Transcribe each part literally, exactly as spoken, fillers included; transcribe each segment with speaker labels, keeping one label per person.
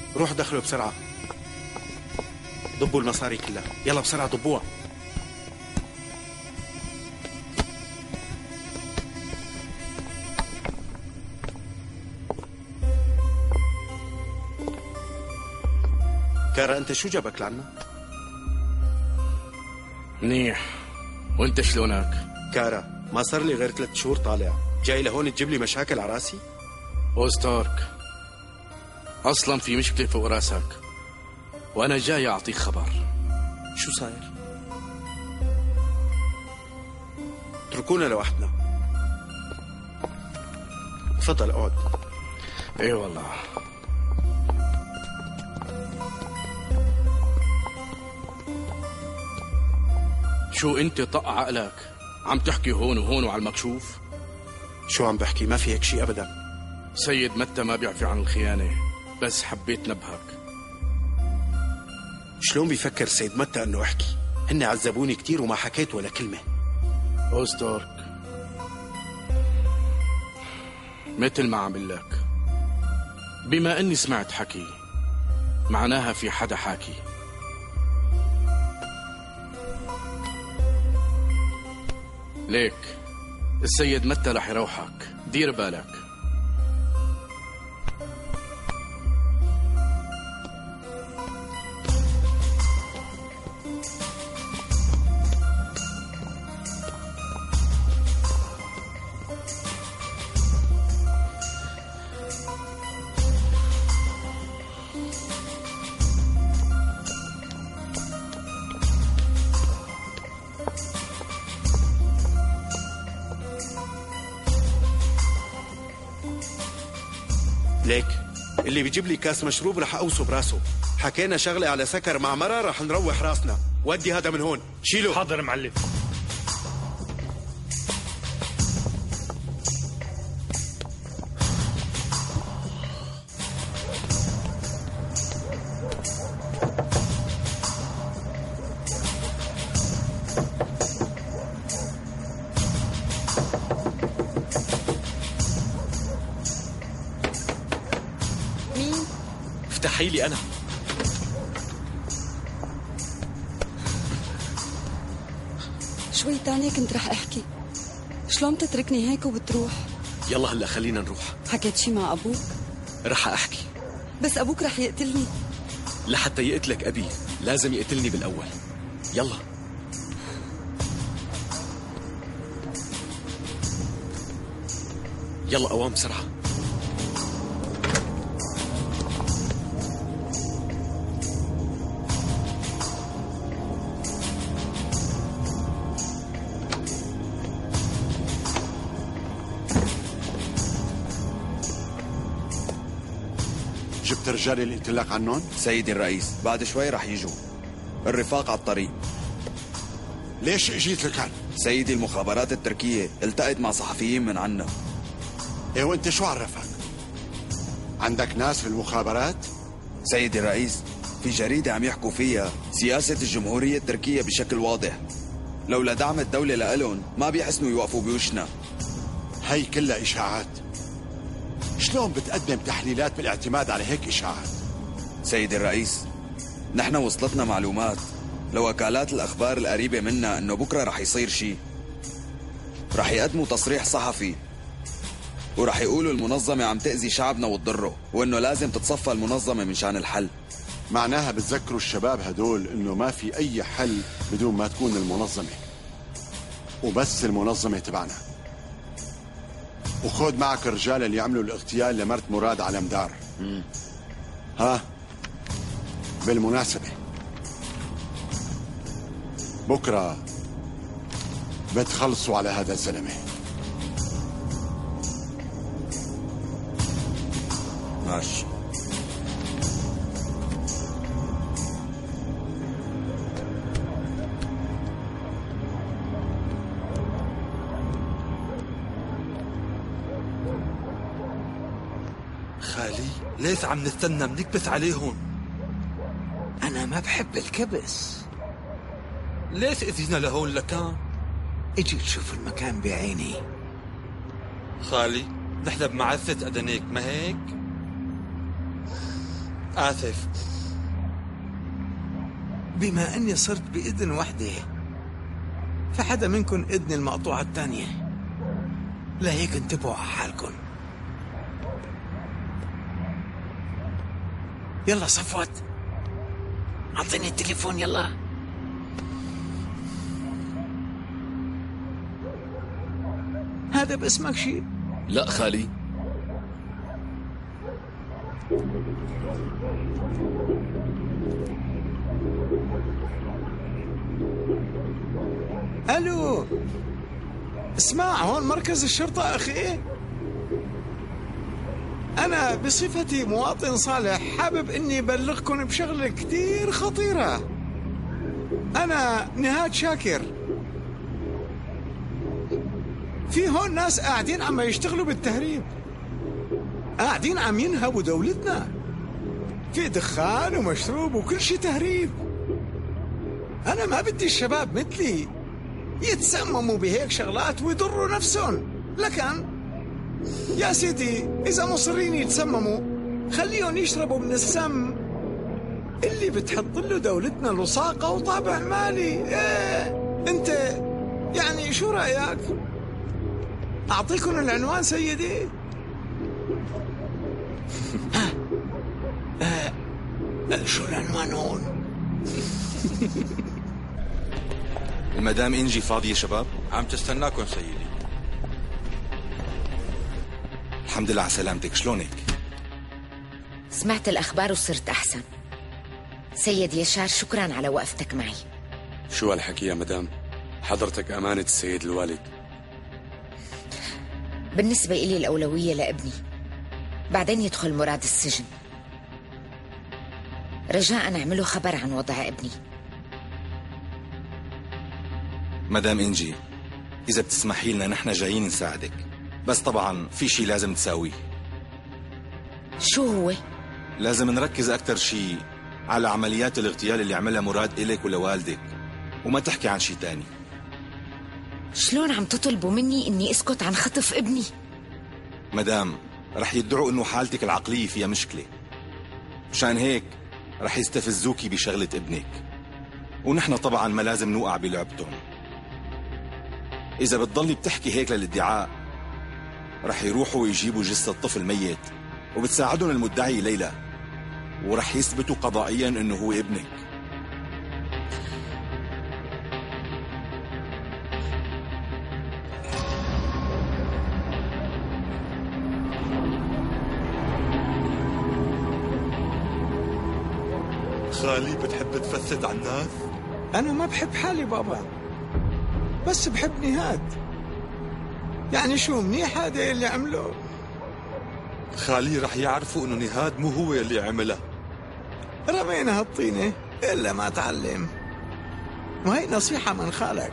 Speaker 1: روح دخلوا بسرعة، ضبوا المصاري كلها، يلا بسرعة ضبوها. كارا انت شو جابك لعنا؟
Speaker 2: منيح، وانت شلونك؟
Speaker 1: كارا ما صار لي غير ثلاث شهور طالع، جاي لهون تجيب لي مشاكل على راسي؟
Speaker 2: أوستارك، اصلا في مشكلة فوق راسك وانا جاي اعطيك خبر.
Speaker 1: شو صاير؟ اتركونا لوحدنا. تفضل اقعد.
Speaker 2: اي والله. شو انت طق عقلك؟ عم تحكي هون وهون وعلى المكشوف؟
Speaker 1: شو عم بحكي؟ ما في هيك شيء ابدا.
Speaker 2: سيد متى ما بيعفي عن الخيانة، بس حبيت نبهك.
Speaker 1: شلون بيفكر سيد متى انه احكي؟ هن عذبوني كثير وما حكيت ولا كلمة.
Speaker 2: أوستارك، مثل ما عم لك، بما اني سمعت حكي معناها في حدا حاكي. ليك السيد متى رح يروحك، دير بالك.
Speaker 1: ليك اللي بيجيب لي كاس مشروب رح اوصه براسه. حكينا شغله على سكر مع مرة رح نروح راسنا. ودي هذا من هون، شيله.
Speaker 3: حاضر معلم.
Speaker 4: افتحي لي أنا.
Speaker 5: شوي تانية كنت رح أحكي. شلون بتتركني هيك وبتروح؟
Speaker 4: يلا هلا خلينا نروح.
Speaker 5: حكيت شي مع أبوك؟
Speaker 4: رح أحكي.
Speaker 5: بس أبوك رح يقتلني.
Speaker 4: لحتى يقتلك أبي لازم يقتلني بالأول. يلا. يلا قوام بسرعة.
Speaker 6: جبت الرجال اللي قلت لك عنهم؟
Speaker 7: سيدي الرئيس بعد شوي رح يجوا. الرفاق على الطريق.
Speaker 6: ليش اجيت لكان؟
Speaker 7: سيدي المخابرات التركية التقت مع صحفيين من عنا.
Speaker 6: ايه وانت شو عرفك؟ عندك ناس في المخابرات؟
Speaker 7: سيدي الرئيس في جريدة عم يحكوا فيها سياسة الجمهورية التركية بشكل واضح. لولا دعم الدولة لألون ما بيحسنوا يوقفوا بوشنا.
Speaker 6: هي كلها إشاعات. شلون بتقدم تحليلات بالاعتماد على هيك إشاعات؟
Speaker 7: سيدي الرئيس نحن وصلتنا معلومات لوكالات الأخبار القريبة منا أنه بكرة رح يصير شيء. رح يقدموا تصريح صحفي ورح يقولوا المنظمة عم تأذي شعبنا وتضره وأنه لازم تتصفى المنظمة من شان الحل.
Speaker 6: معناها بتذكروا الشباب هدول أنه ما في أي حل بدون ما تكون المنظمة، وبس المنظمة تبعنا. وخذ معك الرجال اللي عملوا الاغتيال لمرت مراد على مدار.
Speaker 7: مم.
Speaker 6: ها بالمناسبة بكرة بتخلصوا على هذا الزلمة.
Speaker 7: ماشي.
Speaker 3: خالي ليش عم نستنى بنكبس عليهم؟
Speaker 8: أنا ما بحب الكبس.
Speaker 3: ليش اجينا لهون لكان؟
Speaker 8: اجي تشوف المكان بعيني.
Speaker 3: خالي نحن بمعزة أدنيك ما هيك؟ آسف.
Speaker 8: بما أني صرت بإذن وحدة فحدا منكم إذن المقطوعة الثانية، لهيك انتبهوا على حالكم. يلا صفوت، أعطيني التليفون يلا. هذا باسمك شيء؟
Speaker 4: لا خالي.
Speaker 8: الو، اسمع، هون مركز الشرطة أخي. أنا بصفتي مواطن صالح حابب إني أبلغكم بشغلة كتير خطيرة. أنا نهاد شاكر. في هون ناس قاعدين عم يشتغلوا بالتهريب، قاعدين عم ينهبوا دولتنا. في دخان ومشروب وكل شي تهريب. أنا ما بدي الشباب مثلي يتسمموا بهيك شغلات ويضروا نفسهم. لكن يا سيدي إذا مصرين يتسمموا خليهم يشربوا من السم اللي بتحط له دولتنا لصاقة وطابع مالي. إيه أنت يعني شو رأيك؟ أعطيكم العنوان سيدي؟ ها آه. آه. شو العنوان هون؟
Speaker 9: المدام إنجي فاضية شباب؟
Speaker 3: عم تستناكم سيدي.
Speaker 9: الحمد لله على سلامتك، شلونك؟
Speaker 10: سمعت الأخبار وصرت أحسن. سيد يشار شكرا على وقفتك معي.
Speaker 11: شو هالحكي يا مدام؟ حضرتك أمانة السيد الوالد.
Speaker 10: بالنسبة إلي الأولوية لابني، بعدين يدخل مراد السجن. رجاء اعملوا خبر عن وضع ابني.
Speaker 9: مدام إنجي، إذا بتسمحي لنا نحن جايين نساعدك، بس طبعا في شي لازم تساويه.
Speaker 10: شو هو؟
Speaker 9: لازم نركز أكتر شي على عمليات الاغتيال اللي عملها مراد إليك ولوالدك، وما تحكي عن شي تاني.
Speaker 10: شلون عم تطلبوا مني إني أسكت عن خطف ابني؟
Speaker 9: مدام، رح يدعوا إنه حالتك العقلية فيها مشكلة، مشان هيك رح يستفزوكي بشغلة ابنك، ونحن طبعا ما لازم نوقع بلعبتهم. إذا بتضلي بتحكي هيك للادعاء رح يروحوا ويجيبوا جثة طفل ميت وبتساعدهم المدعي ليلى، ورح يثبتوا قضائيا إنه هو ابنك.
Speaker 3: خالي بتحب تفسد على الناس؟
Speaker 8: أنا ما بحب حالي بابا، بس بحب نهاد. يعني شو منيح هذا اللي عمله؟
Speaker 3: خالي رح يعرفوا إنه نهاد مو هو اللي عمله.
Speaker 8: رمينا هالطينة إلا ما تعلم، وهي نصيحة من خالك.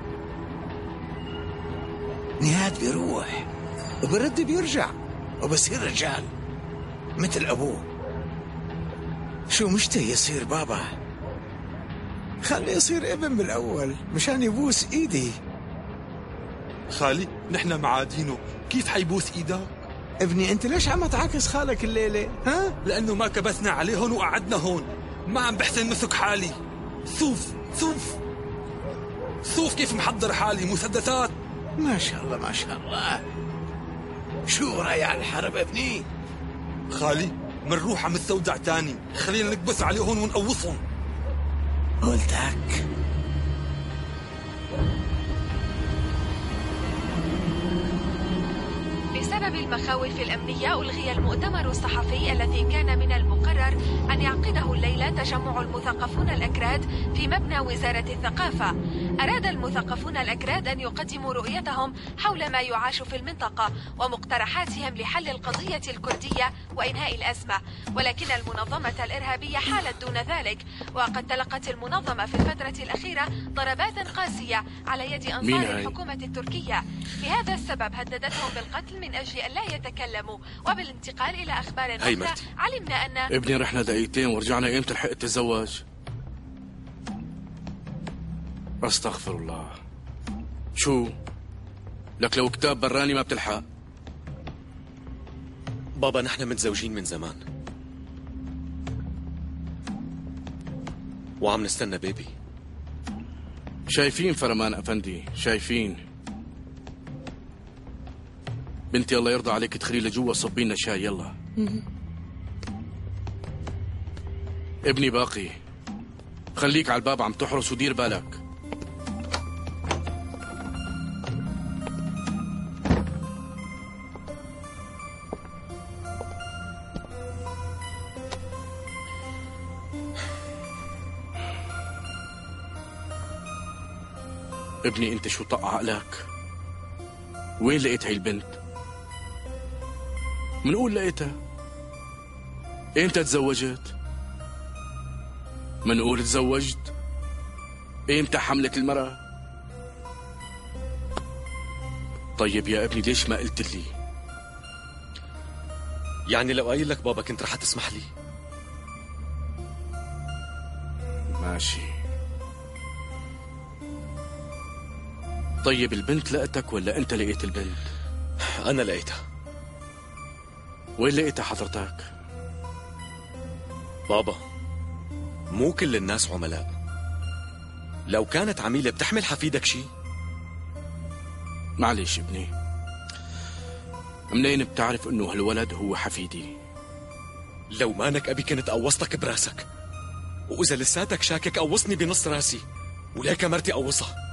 Speaker 8: نهاد بيروح وبرد بيرجع وبصير رجال مثل أبوه. شو مشتهي يصير بابا؟ خلي يصير ابن بالأول مشان يبوس إيدي.
Speaker 3: خالي نحن معادينه، كيف حيبوس إيدك؟
Speaker 8: ابني أنت ليش عم تعاكس خالك الليلة؟ ها؟
Speaker 3: لأنه ما كبسنا عليه هون وقعدنا هون، ما عم بحسن مسك حالي. صوف صوف صوف كيف محضر حالي، مسدسات.
Speaker 8: ما شاء الله ما شاء الله. شو رايح على الحرب ابني؟
Speaker 3: خالي منروح عم السودع تاني، خلينا نكبس عليه هون ونقوصهم.
Speaker 8: قلتك
Speaker 12: بسبب المخاوف الأمنية ألغي المؤتمر الصحفي الذي كان من المقرر أن يعقده الليلة تجمع المثقفون الأكراد في مبنى وزارة الثقافة. أراد المثقفون الأكراد أن يقدموا رؤيتهم حول ما يعاش في المنطقة ومقترحاتهم لحل القضية الكردية وإنهاء الأزمة، ولكن المنظمة الإرهابية حالت دون ذلك، وقد تلقت المنظمة في الفترة الأخيرة ضربات قاسية على يد أنصار الحكومة التركية. لهذا السبب هددتهم بالقتل من أجل أن لا يتكلموا. وبالانتقال إلى أخبار أخرى، علمنا أن
Speaker 2: ابني رحنا دقيقتين ورجعنا. إمتى لحقت تتزوج؟ أستغفر الله. شو؟ لك لو كتاب براني ما بتلحق.
Speaker 4: بابا نحن متزوجين من زمان. وعم نستنى بيبي.
Speaker 2: شايفين فرمان أفندي، شايفين. بنتي الله يرضى عليك ادخلي لجوا صبي لنا شاي يلا. ابني باقي، خليك على الباب عم تحرس ودير بالك. ابني انت شو طق عقلك؟ وين لقيت هاي البنت؟ منقول لقيتها. امتى تزوجت؟ منقول تزوجت. امتى حملت المرأة؟ طيب يا ابني ليش ما قلت لي؟
Speaker 4: يعني لو قايل لك بابا كنت رح تسمح لي؟
Speaker 2: ماشي. طيب البنت لقتك ولا انت لقيت البنت؟
Speaker 4: انا لقيتها.
Speaker 2: وين لقيتها حضرتك؟
Speaker 4: بابا مو كل الناس عملاء. لو كانت عميلة بتحمل حفيدك شي؟
Speaker 2: معلش ابني، منين بتعرف انه هالولد هو حفيدي؟
Speaker 4: لو مانك ابي كنت قوصتك براسك، واذا لساتك شاكك قوصني بنص راسي، وليك مرتي قوصها.